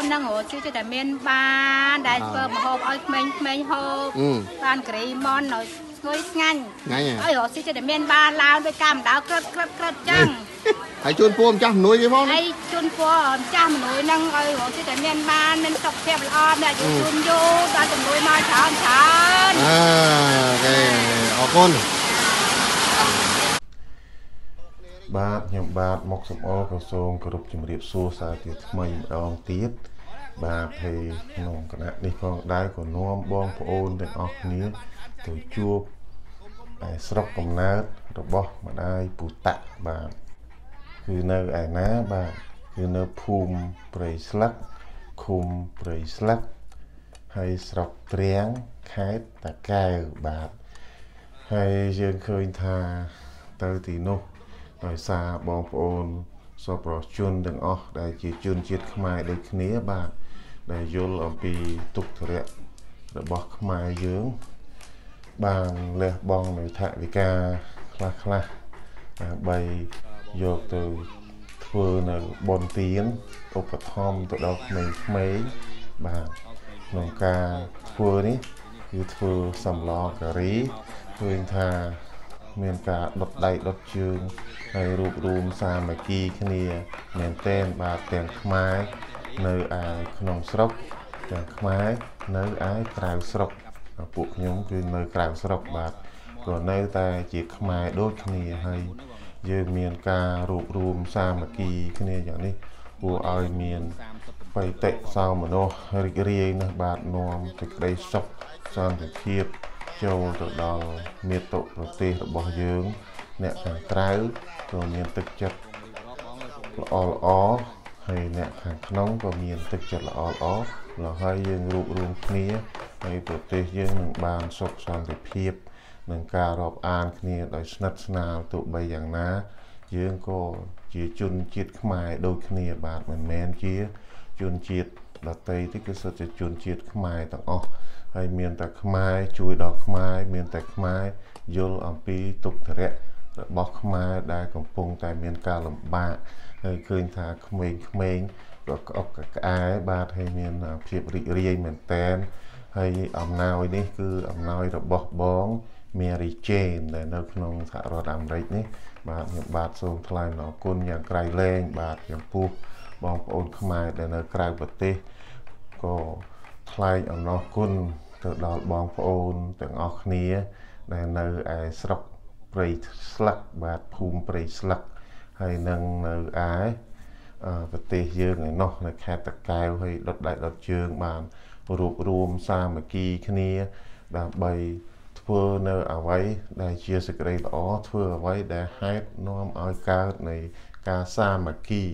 năng hồ chứ để miền ban đại phơ mà hộp ơi mình hộp ban cái món nó ngồi ngành ơi hồ chứ để miền ban lao với cam đào cất chăng hãy chôn phôm chăm nuôi cái món hãy chôn phôm chăm nuôi năng ơi hồ chứ để miền ban nên tập theo on này chôn vô ta từng nuôi mai chán cái ở conបាទខ្ញុំបាទមកសំអល់ក៏សូមគោរពជំរាបសួរសារជាថ្មីម្ដងទៀតបាទហើយក្នុងគណៈនេះផងដែរក៏នាំបងប្អូនទាំងអស់គ្នាទៅជួបស្រុកកំណើតរបស់ម្ដាយពូតាក់បាទគឺនៅឯណាបាទគឺនៅភូមិព្រៃស្លឹកឃុំព្រៃស្លឹកហើយស្រុកព្រាំងខេត្តតាកែវបាទហើយយើងឃើញថាទៅទីនោះដោយសារបងប្អូនសពរជនទាំងអស់ដែលជាជនជាតិខ្មែរដូចគ្នាបាទដែលយល់អំពីទុក្ខធរៈរបស់ខ្មែរយើងបានលះបង់នៅថវិកាខ្លះដើម្បីយកទៅធ្វើនៅបុណ្យទានឧបត្ថម្ភទៅដល់ក្មេងៗបាទក្នុងការធ្វើនេះគឺធ្វើសម្លការីឃើញថាមានការដុតដៃដុតជើងហើយរួបរวมសាមគ្គីគ្នាមែនទែនបាទទាំងខ្មែរនៅឯក្នុងស្រុកទាំងខ្មែរនៅឯក្រៅស្រុកពួកខ្ញុំគឺនៅក្រៅស្រុកបាទក៏នៅតែជាខ្មែរដូចគ្នាហើយយើងមានការរួបរวมសាមគ្គីគ្នាយ៉ាងនេះគួរឲ្យមានបៃតិសោមនស្សរីករាយណាស់បាទនាំសេចក្តីសុខសន្តិភាពចូលទៅដល់មាតុប្រទេសរបស់យើងអ្នកខាងក្រៅក៏មានទឹកចិត្តល្អហើយអ្នកខាងក្នុងក៏មានទឹកចិត្តល្អហើយយើងរួបរวมគ្នាហើយប្រទេសយើងនឹងបានសុខសន្តិភាពនឹងការរាប់អានគ្នាដោយស្និទ្ធស្នាលទោះបីយ៉ាងណាយើងក៏ជាជនជាតិខ្មែរដូចគ្នាបាទមិនមែនជាជនជាតិដទៃទេគឺសុទ្ធតែជនជាតិខ្មែរទាំងអស់ហើយមានតែខ្មែរជួយដល់ខ្មែរមានតែខ្មែរយល់អំពីទុក្ខធរៈរបស់ខ្មែរដែលកំពុងតែមានការលំបាកហើយឃើញថាក្មេងៗក៏ក្អកក្អាយបាទហើយមានភាពរីករាយមែនតែនហើយអំណោយនេះគឺអំណោយរបស់បង Mary Jane ដែលនៅក្នុងសហរដ្ឋអាមេរិកនេះបាទខ្ញុំបាទសូមថ្លែងអំណរគុណយ៉ាងក្រៃលែងបាទចំពោះបងប្អូនខ្មែរដែលនៅក្រៅប្រទេសក៏ថ្លែងអំណរគុណទៅដល់បងប្អូនទាំងអស់គ្នាដែលនៅឯស្រុកព្រៃស្លឹកបាទភូមិព្រៃស្លឹកហើយនឹងនៅឯប្រទេសយើងឯណោះនៅខេត្តតាកែវហើយដុតដៃដុតជើងបានរួបរวมសាមគ្គីគ្នាដើម្បីធ្វើនៅអ្វីដែលជាសេចក្តីល្អធ្វើអ្វីដែលហេតុនាំឲ្យកើតនៃការសាមគ្គី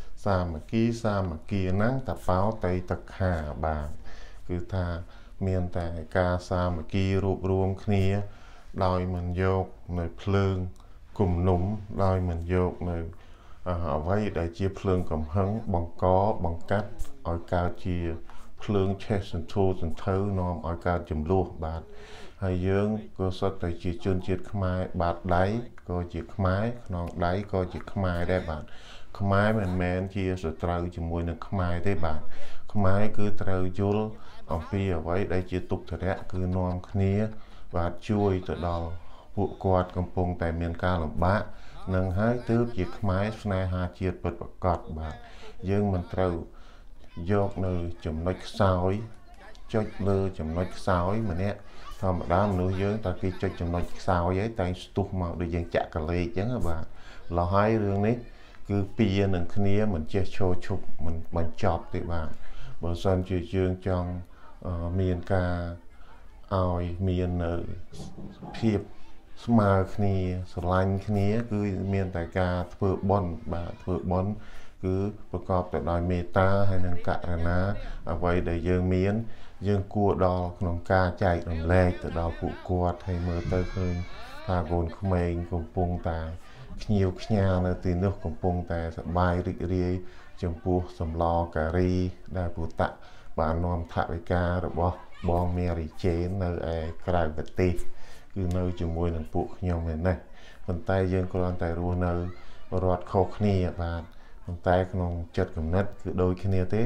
ហ្នឹងតបោតៃតខាបាទគឺថាមានតែការសាមគ្គីរួបរวมគ្នាដោយមិនយកនៅភ្លើងគំនុំដោយមិនយកនៅអ្វីដែលជាភ្លើងកំហឹងបង្កបង្កាត់ឲ្យកើតជាភ្លើងឆេះសន្ធោសន្ធៅនាំឲ្យកើតចំនួនបាទហើយយើងក៏សុទ្ធតែជាជនជាតិខ្មែរបាតដៃក៏ជាខ្មែរខ្នងដៃក៏ជាខ្មែរដែរបាទខ្មែរមិនមែនជាសត្រូវជាមួយនឹងខ្មែរទេបាទខ្មែរគឺត្រូវយល់អំពីអ្វីដែលជាទុក្ខធរៈគឺនាំគ្នាបាទជួយទៅដល់ពួកគាត់កំពុងតែមានការលំបាកនឹងហើយទើបជាខ្មែរស្នេហាជាតិពិតប្រាកដបាទយើងមិនត្រូវយកនៅចំណុចខ្សោយចុចលើចំណុចខ្សោយម្នាក់ធម្មតាមនុស្សយើងតែគេចុចចំណុចខ្សោយហើយតែស្ទុះមកដូចយើងចាក់កលេសអញ្ចឹងបាទឡោះហើយរឿងនេះគឺពីនឹងគ្នាមិនចេះឈរឈប់មិនបញ្ចប់ទេបាទបើសិនជាយើងចង់មានការឲ្យមាននៅភាពស្មើគ្នាស្រឡាញ់គ្នាគឺមានតែការធ្វើបុណ្យបាទធ្វើបុណ្យគឺប្រកបទៅដោយមេត្តាហើយនិងករុណាអ្វីដែលយើងមានយើងគួរដល់ក្នុងការចែករំលែកទៅដល់ពួកគាត់ហើយមើលទៅឃើញថាកូនក្មេងកំពុងតែភ្ញៀវខ្ញាល់នៅទីនោះកំពុងតែសប្បាយរីករាយចំពោះសម្លការីដែលពូតាក់បាននាំថវិការបស់បង Mary Jane នៅឯក្រៅប្រទេសគឺនៅជាមួយនឹងពួកខ្ញុំឯនេះប៉ុន្តែយើងគ្រាន់តែរស់នៅរដ្ឋខុសគ្នាបាទប៉ុន្តែក្នុងចិត្តគំនិតគឺដូចគ្នាទេ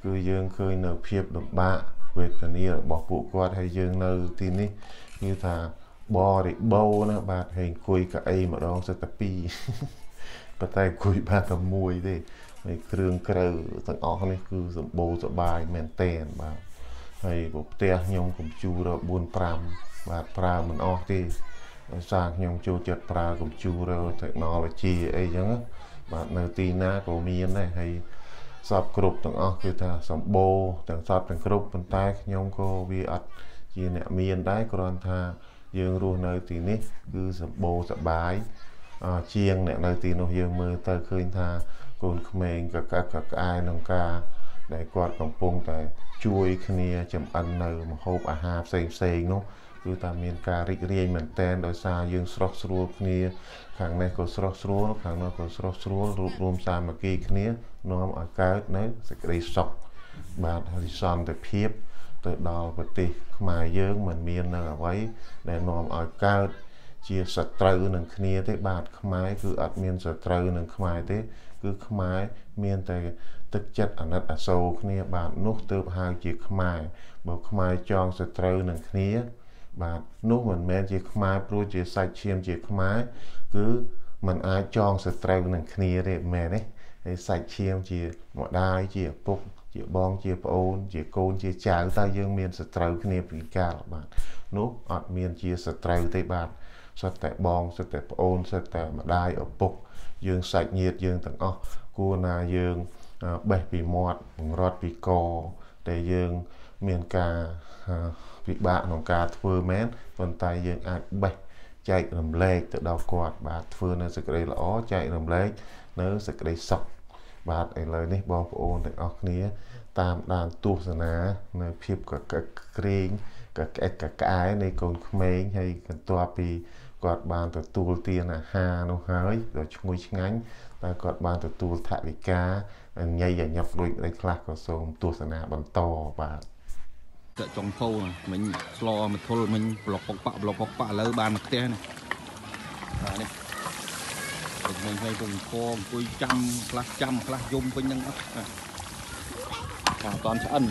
គឺយើងឃើញនៅភាពលំបាកវេទនារបស់ពួកគាត់ហើយយើងនៅទីនេះគឺថាបរិបូរណាបាទហើយអង្គុយកៅអីម្ដងសិតតែ2ប៉ុន្តែអង្គុយបានតែមួយទេហើយគ្រឿងក្រៅទាំងអស់នេះគឺសម្បូរសបាយមែនតែនបាទហើយផ្ទះខ្ញុំកុំព្យូទ័រ 4-5 បាទប្រើមិនអស់ទេដោយសារខ្ញុំចូលចិត្តប្រើកុំព្យូទ័រ technology អីចឹងបាទនៅទីណាក៏មានដែរហើយសពគ្រប់ទាំងអស់គឺថាសម្បូរទាំងសពទាំងគ្រប់ប៉ុន្តែខ្ញុំក៏វាអត់ជាអ្នកមានដែរគ្រាន់ថាយើងរស់នៅទីនេះគឺសម្បូរសប្បាយជាងអ្នកនៅទីនោះយើងមើលទៅឃើញថាកូនក្មេងកកក្អាយក្នុងការដែលគាត់កំពុងតែជួយគ្នាចម្អិននៅម្ហូបអាហារផ្សេងនោះគឺថាមានការរីករាយមែនតែនដោយសារយើងស្រស់ស្រួលគ្នាខាងនេះក៏ស្រស់ស្រួលខាងនោះក៏ស្រស់ស្រួលរួបរวมសាមគ្គីគ្នានាំឲ្យកើតនៅសេចក្តីសុខបាទហើយសន្តិភាពទៅដល់ប្រទេសខ្មែរយើងមិនមាននៅអ្វីដែលនាំឲ្យកើតជាសត្រូវនឹងគ្នាទេបាទខ្មែរគឺអត់មានសត្រូវនឹងខ្មែរទេគឺខ្មែរមានតែទឹកចិត្តអាណិតអាសូរគ្នាបាទនោះទើបហៅជាខ្មែរបើខ្មែរចងសត្រូវនឹងគ្នាបាទនោះមិនមែនជាខ្មែរព្រោះជាសាច់ឈាមជាខ្មែរគឺมันអាចចងសត្រូវនឹងគ្នាទេមែនទេហើយសាច់ឈាមជាម្ដាយជាឪពុកជាបងជាប្អូនជាកូនជាចៅតើយើងមានសត្រូវគ្នាពីកាលបាទនោះអត់មានជាសត្រូវទេបាទសុទ្ធតែបងសុទ្ធតែប្អូនសុទ្ធតែម្ដាយឪពុកយើងសាច់ញាតិយើងទាំងអស់គួរណាយើងបេះពីមាត់បង្រត់ពីកតែយើងមានការពិបាកក្នុងការធ្វើមែនប៉ុន្តែយើងអាចបេះចែករំលែកទៅដល់គាត់បាទធ្វើនៅសេចក្តីល្អចែករំលែកនៅសេចក្តីសុខបាទឥឡូវនេះបងប្អូនទាំងអស់គ្នាតាមដានទស្សនានៅភាពកក្រែងកក្អែនៃកូនក្មេងហើយបន្ទាប់ពីគាត់បានទទួលទានអាហារនោះហើយដ៏ឈ្ងុយឆ្ងាញ់តែគាត់បានទទួលថវិកាញ៉ៃញញឹកដូចអីខ្លះក៏សូមទស្សនាបន្តបាទតែចុងពោមិញស្លមកធុលមិញប្លុកពុកប៉ឥឡូវបានមកផ្ទះនេះបាទនេះមិញខ្ញុំអង្គុយចាំខ្លះយំពេញហ្នឹងអត់អត់តាន់ឆ្អិន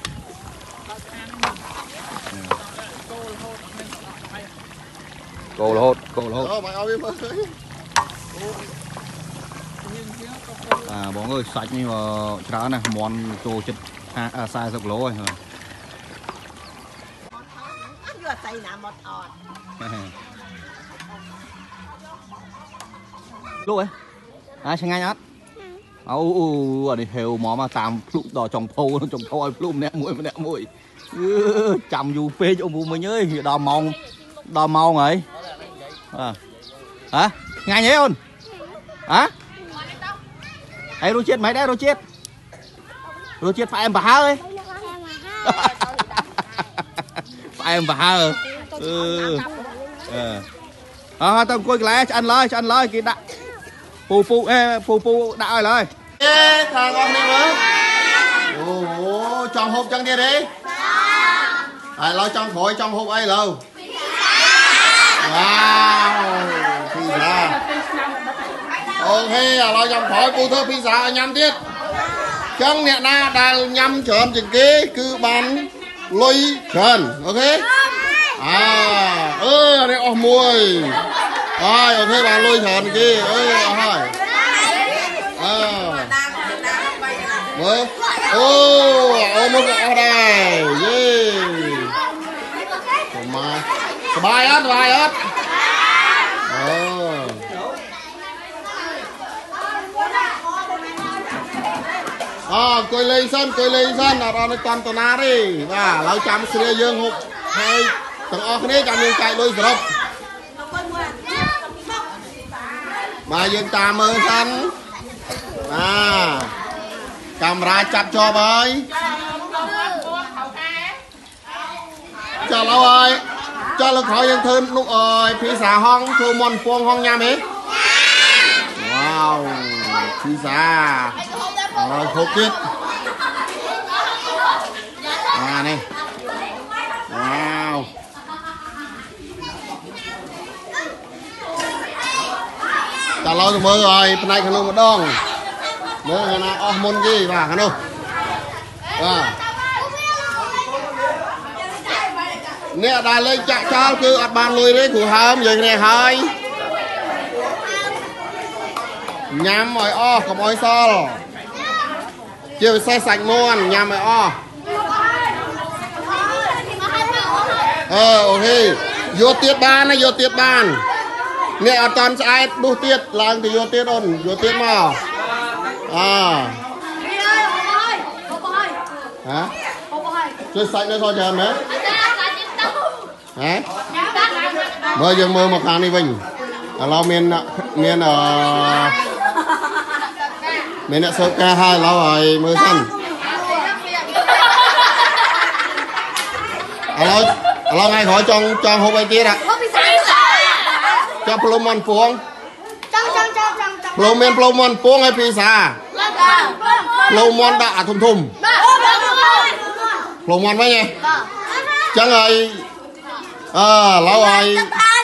គោរហូតអូមកឲ្យវាមើលបងអើយសាច់នេះច្រើនណាស់មន់ចូលចិត្ត40គីឡូហើយយកតែណាមកអត់លក់ហ៎ឆ្ងាញ់អត់អូអានេះហេវមកតាមភ្លុកដល់ចុងភោឲ្យភ្លុកម្នាក់មួយចាំយូរពេកអូនមិញអើយដល់ម៉ោងហើយហ៎ឆ្ងាញ់ហ៎អូនហ៎ហើយរសជាតិមិនដែររសជាតិផ្អែមប្រហើហ៎ផ្អែមប្រហើទៅអង្គុយកន្លែងឆ្អិនឡើយគេដាក់ពូដាក់ឲ្យឡើយខាងអស់នេះមើលអូចង់ហូបចឹងទៀតទេហើយឡើយចង់ក្រោយចង់ហូបអីឡើយវ៉ាវពីសាអូខេឥឡូវចាំក្រោយពូធ្វើពីសាឲ្យញ៉ាំទៀតចឹងអ្នកណាដែលញ៉ាំច្រើនជាងគេគឺបានលុយច្រើនអូខេនេះអស់មួយហើយអូខេបានលុយច្រើនគេអស់ហើយមើលអូមកក៏អស់ដែរយេមកសบายអត់អង្គុយលេងសិនអត់ឲ្យតាន់តាណាទេបាទឥឡូវចាំស្រីយើងហូបហើយទាំងអស់គ្នាចាំយើងចែកលុយសរុបបាទយើងតាមមើលសិនកាមេរ៉ាចាប់ជាប់ហើយចុះហើយចុះលើក្រោយយើងធ្វើនោះអើយភីសាហងធ្វើមន់ពងហងញ៉ាំហ៎វ៉ាវភីសាហូបទៀតនេះវ៉ាវតើឡើយទៅមើលឲ្យផ្នែកខាងនោះម្ដងមើលខាងណាអស់មុនគេបាទខាងនោះ nè đài lên chạy cho cứ ăn bàn lùi đấy của hầm vậy nè hai nhám mỏi o có mỏi so chưa xe sạch muôn nhám mỏi o ok vô tiết ban này vô tiết ban nè ở toàn ai đu tiết lang thì vô tiết ôn vô tiết mà hả chơi sạch nữa thôi chờ mấy hả mơ dương mơ một hàng đi vinh lo miền miền miền sơ ca hai lo rồi mơ xanh lo ngay hỏi trong hộp ai tiết ạ cho plomon phuong plomon phuong hay pizza plomon đã thùng thùng plomon mấy nhỉ chẳng rồi lâu rồi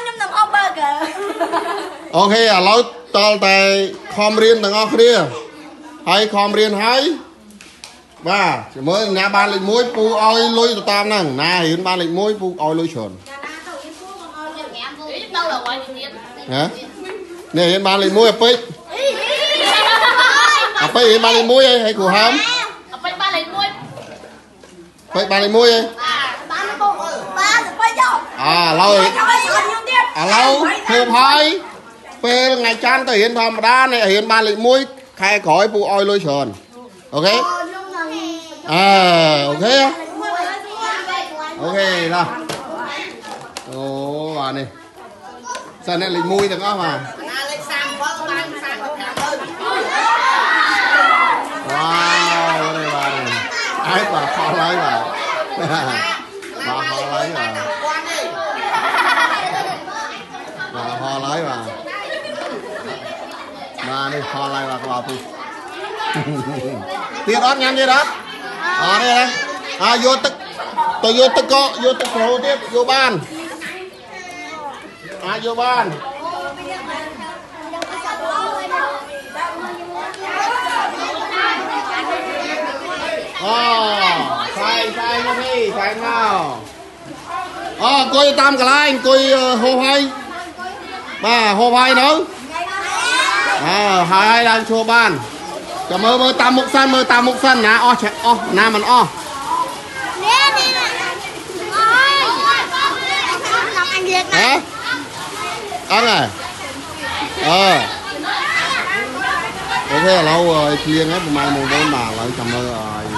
ok lâu tao tại com riêng từng ngọc kia hay com riêng hay và mới nhà ban lịch muối pu oi lôi tam nằng nà hiện ban lịch muối pu oi lôi sườn hả nè hiện ban lịch muối à pích hiện ban lịch muối hay của hám pích ban lịch muối lâu lâu hộp hai về ngày chan tới hiện thầm đa này hiện ban lịch muối khai khỏi pu oi lôi sườn ok ok ok rồi ồ bà này sao này lịch mui được không mà wow đây bà này ai bà khó lấy bà khó lấy bà khó lấy bà đi khó lấy bà có bà tu tiết đó nhanh vậy đó đây đây vô tức tôi vô tức có vô tức cổ tiếp vô ban vô ban sai nó đi sai nào coi tam cả lại coi hô hai bà hô hai nữa hai đang chua ban cho mơ tam mục sân nè nè mình hả ăn này ok là lâu rồi chiên ấy mai mùng 4 mà lại cầm rồi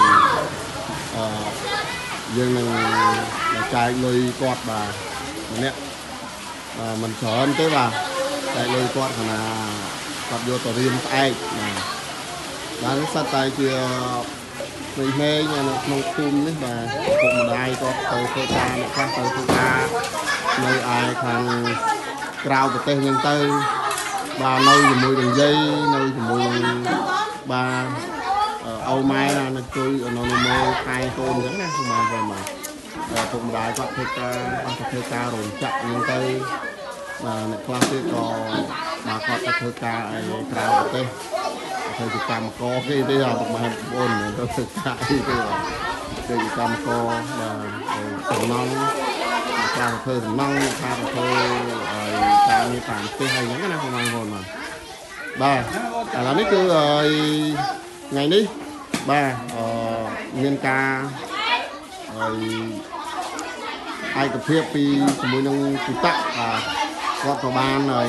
dương này chạy lùi quạt bà nè mình sợ anh tới bà chạy lùi quạt là quạt vô tổ riêng ai bán sát tay chưa mình mê nhà nó không phun đấy bà cùng đai có từ phô ca một phát từ phô ca nơi ai thằng rau của tên nhân tư bà nâu thì mùi đường dây nâu thì mùi bà Âu Mai là nó chơi ở nó mê hai con giống này mà về mà cùng đai có thơ ca rồi chậm nhân tư mà này class có mà có thơ ca rau của tên thầy chỉ cầm co cái thế là tụi mày buồn tôi thực tại cái là thầy chỉ cầm co và thằng non ca thơ thằng non ca thơ ca như tàn cái hay những cái này không ai hồn mà ba là mấy cứ ngày đi ba nguyên ca rồi ai cà phê pi mùi nông cụ tắc có tàu ban rồi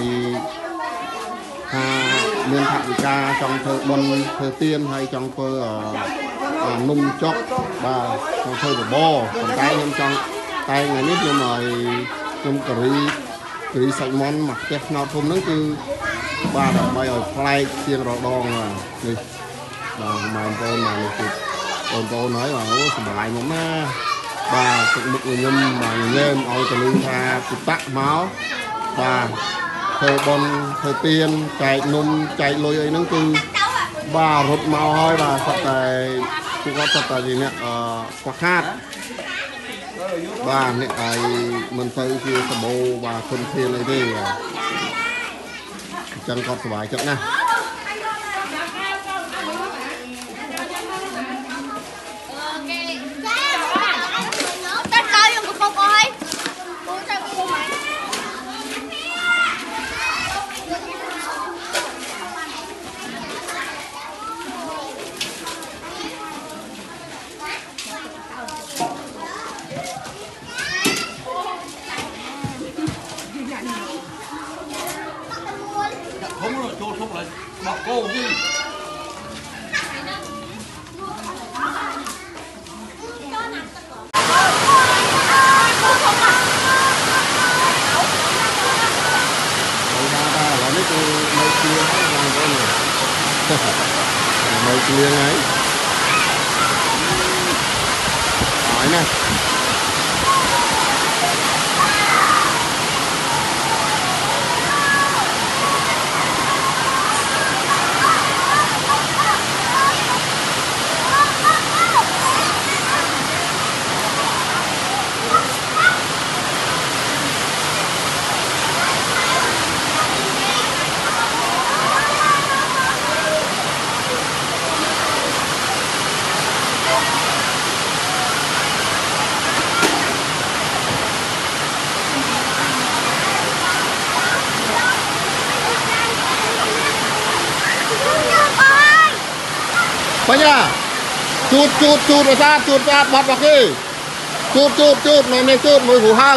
miền Thượng ca trong thơ bôn thơ tiên hay trong thơ nung chóc và trong thơ của bò còn tay nhưng trong tay ngày nít nhưng mà trong cà ri sạch món mặc kẹp nào không nó cứ ba đợt bay ở fly tiên rồi đòn mà đi mà ông mà ông nói là nó sầm lại món na ba cũng một người nhâm mà người nhâm ôi từ lưng tha tụt tắc máu ba thơ bon thơ tiên chạy nôm chạy lôi ấy nó cứ bà rụt màu hơi bà sạch tại cũng có sạch tại gì nè quả khát bà nè ai mình thấy kia sờ bồ bà phân thiên này đi chân con sờ bài chậm nè Tất cả những cái bông ơi. Không rồi, cho xong lại bọc cô đi. Mấy kia ấy hỏi nè Bây giờ chụt rồi sát bọt vào kia chụt này chụt mùi hủ hầm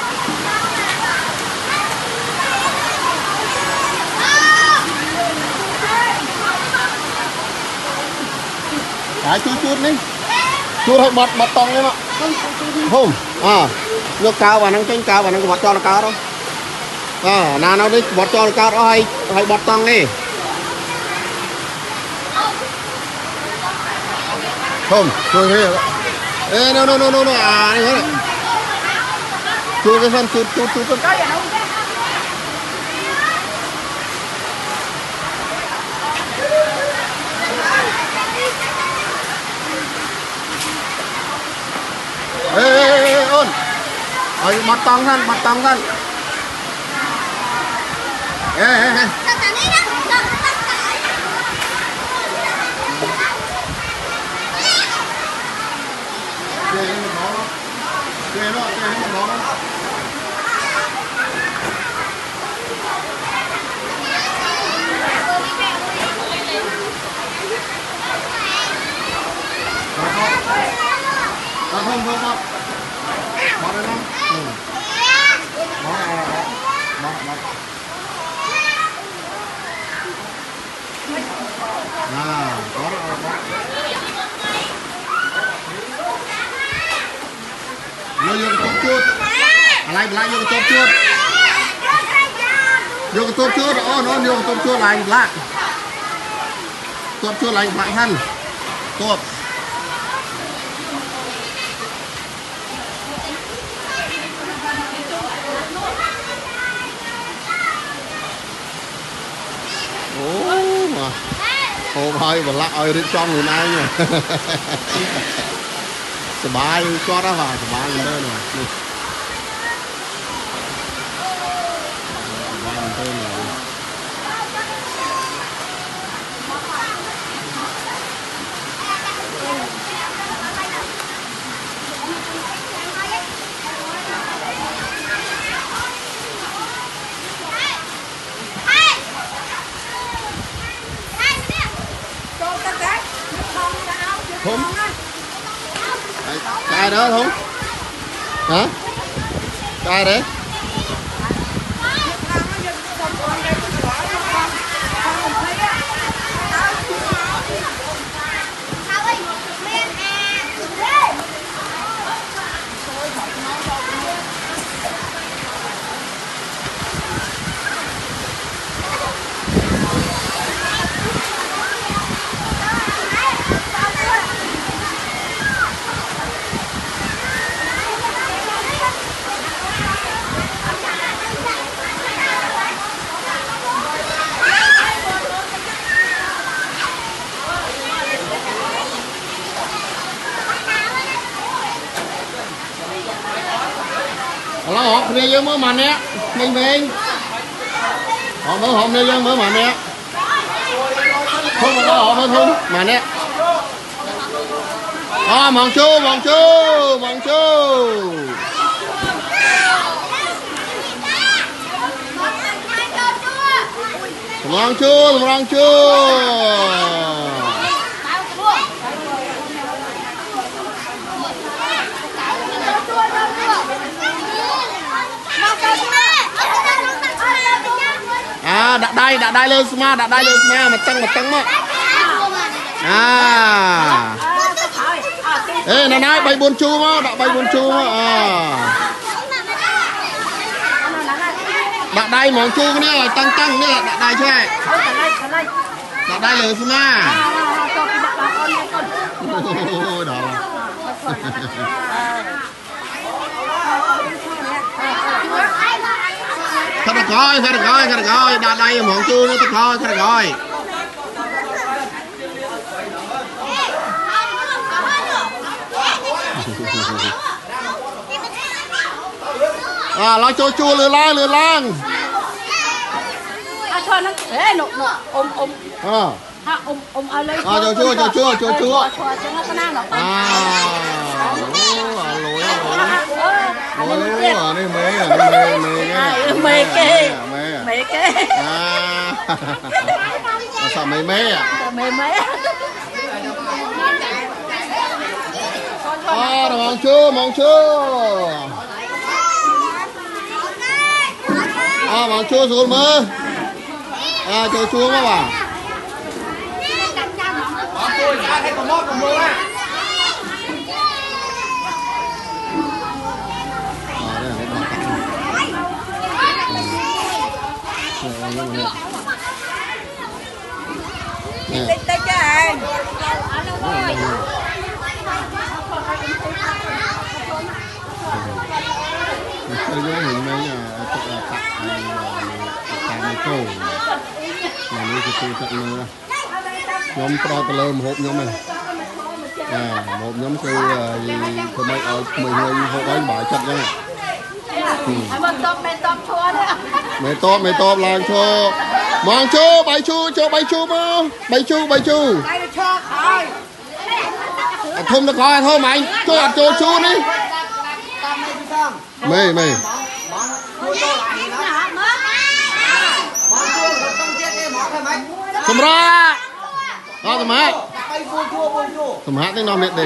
đấy chụt đi chụt hay bọt tông em ạ không nước cao và năng chanh cao và năng bọt cho là cao đâu nào nó đi bọt cho là cao đó hay bọt tông đi không thôi thế ê no này hết chụp cái phần chụp ê ôn bắt tông thân ê không bọt đây không bọt có rồi bọt nó vô cái chút lại vô cái chút vô cái chút nó vô cái chút lại lại chút lại thân tốt mà hôm hơi và lạ ơi đến trong người này nhaสบายก็ได้ว่าสบายเลยหน่อยสบายเลยหน่อยkhông ai đó không hả ai đấy lo hộp đi với mớ mình á mình họ mớ hộp đi với mớ mình á không lo hộp thôi mà nè mong chú mong chú mong chú mong chú mong chú đặt đai lên sma mà tăng mà ê này bay buôn chu mà đặt bay buôn chu mà đặt đai món chu cái này tăng nữa đặt đai chứ này đặt đai lên sma đó thật được coi đặt đai món chu nó thật coi lo chua lừa lang thôi nó thế nụ ôm ở lấy chua cho nó cái nào lối này mê cái sao mê à mong chú mong chú xuống mơ chua mà bà nhóm pro tờ lơ một hộp nhóm này một nhóm kêu thôi mấy ở 10 người hộp ấy bãi chặt ra mày top làm cho mong chú bay chú mà bay chú thôm nó coi thôi mày cho chú đi mày Sầm ra, tầm hát tiếng non miệt đi.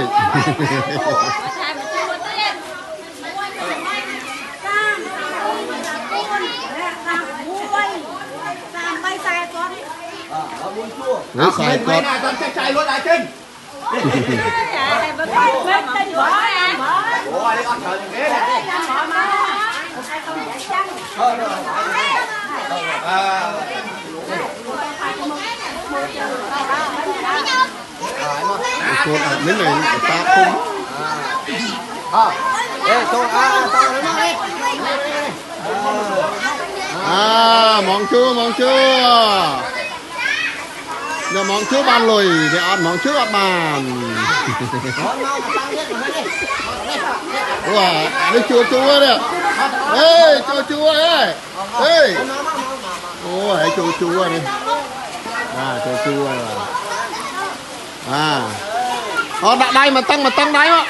Nó xài con. Chạy luôn đại chân. Miếng này ta không món chưa giờ món chưa ban lùi thì ăn món trước ăn bàn đi chua đấy ê chua ấy ê ôi chua này chua đặt đây mà tăng đấy mà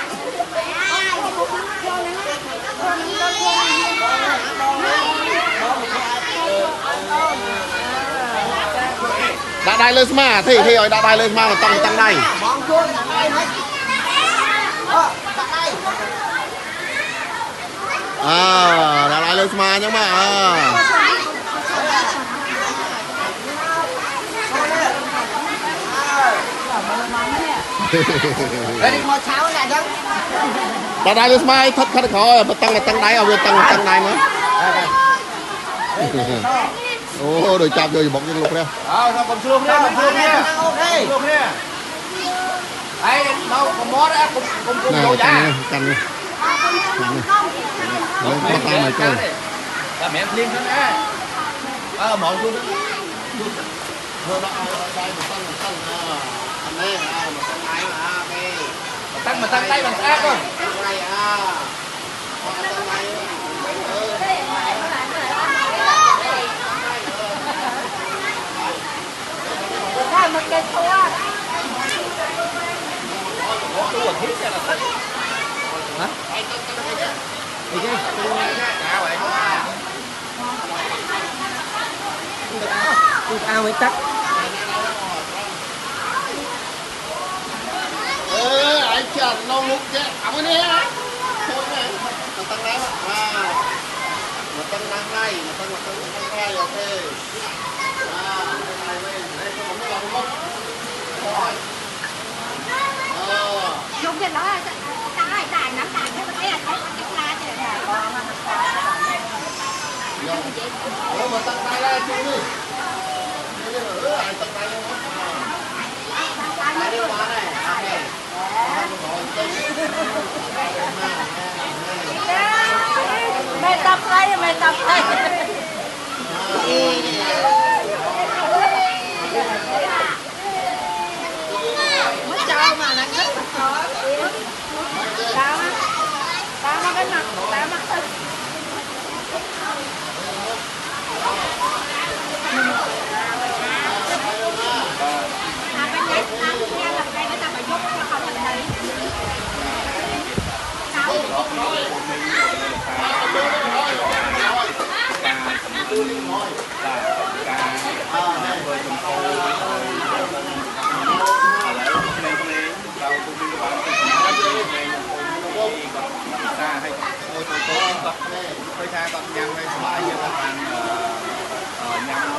đặt đây lên mà thì rồi đặt đây lên mà tăng đây đặt đây lên mà nhưng mà đặt đây lên mai thất khỏi tăng đáy ở tăng đáy nữa ô rồi chạm rồi bọc những lục đây còn xương nha đây đâu còn mó đấy cùng vô giá canh bắt tay mày coi là mẹ liên thân á mọi người tăng tay bằng ác không một cái hả đi chứ ao mới tắt anh chặt lâu lúc chứ ấm đi á thôi này một tăng này một tăng năng này một tăng này ok này đây không có lòng mất rồi dùng cái đó cái đài nắm đài cái cái la chứ rồi một tăng tay ra chung đi anh tăng tay luôn đi qua này mày tập đây mày tập đây mới cho mà nó thích rồi tao nó cái mặt tao mặt thích hơi xa còn nhăn hay xoài như là ăn nhăn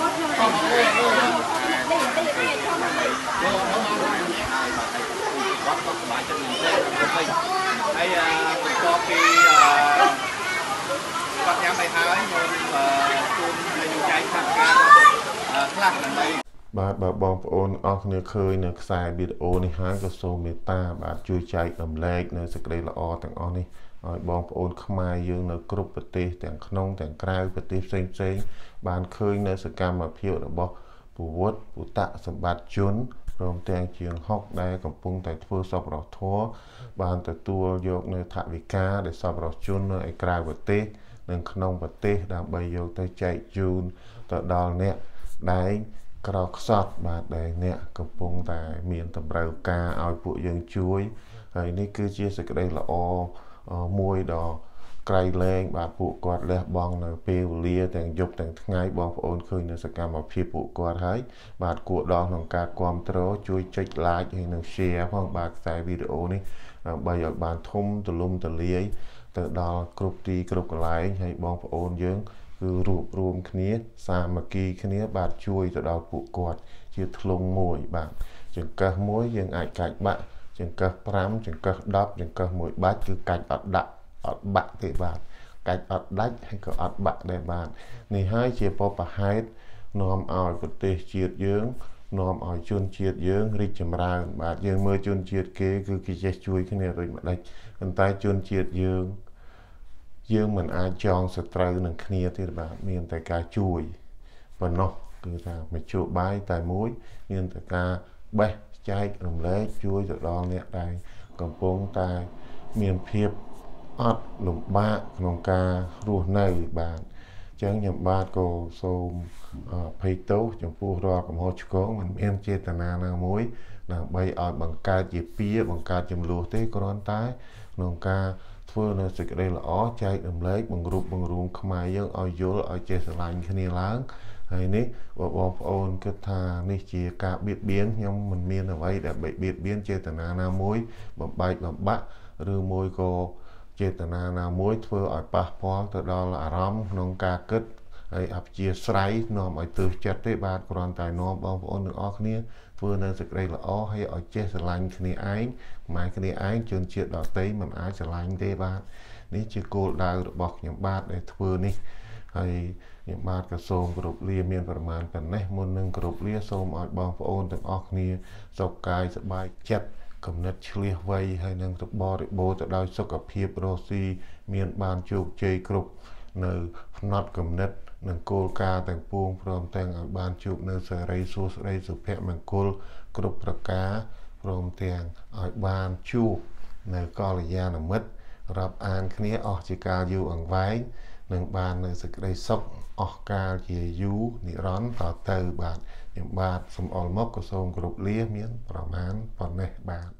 hay cũng có cái bắt nhăn này hai nhưng tuôn hay dùng chay thằng khác là đây បាទបងប្អូនអរគ្នាឃើញនៅខ្សែវីដេអូនេះហើយក៏សូមមេត្តាបាទជួយចែករំលែកនៅសេចក្តីល្អទាំងអស់នេះឲ្យបងប្អូនខ្មែរយើងនៅគ្រប់ប្រទេសទាំងក្នុងទាំងក្រៅប្រទេសផ្សេងបានឃើញនៅសកម្មភាពរបស់ពលរដ្ឋពុតសម្បត្តិជនព្រមទាំងជាង6ដែលកំពុងតែធ្វើសប្បុរសធម៌បានទទួលយកនៅថវិកាដែលសប្បុរសជននៅឯក្រៅប្រទេសនិងក្នុងប្រទេសដើម្បីយកទៅចែកជូនទៅដល់អ្នកដែលក្រខ្សត់បាទដែលអ្នកកំពុងតែមានតម្រូវការឲ្យពួកយើងជួយហើយនេះគឺជាសេចក្តីល្អមួយដ៏ក្រៃលែងបាទពួកគាត់លះបង់នៅពេលវេលាទាំងយប់ទាំងថ្ងៃបងប្អូនឃើញនៅសកម្មភាពពួកគាត់ហើយបាទគួរដល់ក្នុងការគាំទ្រជួយចុច like ហើយនិង share ផងបាទខ្សែវីដេអូនេះដើម្បីឲ្យបានធំទូលំទូលាយទៅដល់គ្រប់ទីគ្រប់កន្លែងហើយបងប្អូនយើងគឺរួបរวมគ្នាសាមគ្គីគ្នាបាទជួយទៅដល់ពួកគាត់ជាធ្លុងមួយបាទចង្កឹះមួយយើងអាចកាច់បាក់ចង្កឹះ5ចង្កឹះ10ចង្កឹះ1បាច់គឺកាច់អត់ដាក់អត់បាក់ទេបាទកាច់អត់ដាច់ហើយក៏អត់បាក់ដែរបាទនេះហើយជាបបហេតុនាំឲ្យប្រទេសជាតិយើងនាំឲ្យជនជាតិយើងរីកចម្រើនបាទយើងមើលជនជាតិគេគឺគេចេះជួយគ្នាដូចម្ដេចប៉ុន្តែជនជាតិយើងមិនអាចចងសត្រូវនឹងគ្នាទេបាទមានតែការជួយប៉ុណ្ណោះគឺថាមជ្ឈបាយតែមួយមានតែការបេះចែករំលែកជួយទៅដល់អ្នកដែលកំពុងតែមានភាពអត់លំបាកក្នុងការរស់នៅបាទអញ្ចឹងខ្ញុំបាទក៏សូមភ័យទោសចំពោះរាល់កំហុសឆ្គងមិនមានចេតនាណាមួយដើម្បីឲ្យបង្កើតជាពៀបង្កើតចំនួនទេគ្រាន់តែក្នុងការធ្វើនៅសេចក្តីល្អចែករំលែកបង្រួបបង្រួមខ្មែរយើងឲ្យយល់ឲ្យចេះស្រឡាញ់គ្នាឡើងហើយនេះបងប្អូនគិតថានេះជាការបៀតបៀនខ្ញុំមិនមានអ្វីដែលបៀតបៀនចេតនាណាមួយបំបែកបំបាក់ឬមួយក៏ចេតនាណាមួយធ្វើឲ្យប៉ះពាល់ទៅដល់អារម្មណ៍ក្នុងការគិតហើយអព្យាស្រ័យនាំឲ្យទើសចិត្តទេបាទគ្រាន់តែនាំបងប្អូនទាំងអស់គ្នាធ្វើនៅសេចក្តីល្អហើយឲ្យចេះស្រឡាញ់គ្នាឯងម៉ែគ្នាឯងជនជាតិដទៃមិនអាចស្រឡាញ់ទេបាទនេះជាគោលដៅរបស់ខ្ញុំបាទដែលធ្វើនេះហើយខ្ញុំបាទក៏សូមគោរពលាមានប្រមាណប៉ុណ្ណេះមុននឹងគោរពលាសូមឲ្យបងប្អូនទាំងអស់គ្នាសុខកាយសប្បាយចិត្តគំនិតឆ្លៀសវៃហើយនឹងបរិបូរទៅដោយសុខភាពរស់ស៊ីមានបានជោគជ័យគ្រប់នៅផ្នត់គំនិតនិងគោលការណ៍ទាំងពួងព្រមទាំងឲ្យបានជួបនៅសេរីសួស្តីសុភមង្គលគ្រប់ប្រការព្រមទាំងឲ្យបានជួបនៅកល្យាណមិត្តរាប់អានគ្នាអស់ជាកាលយូរអង្វែងនឹងបាននៅសេចក្តីសុខអស់កាលជាយូរនិរន្តរ៍តទៅបាទខ្ញុំបាទសូមអរមកក៏សូមគោរពលាមានប្រមាណប៉ុណ្ណេះបាទ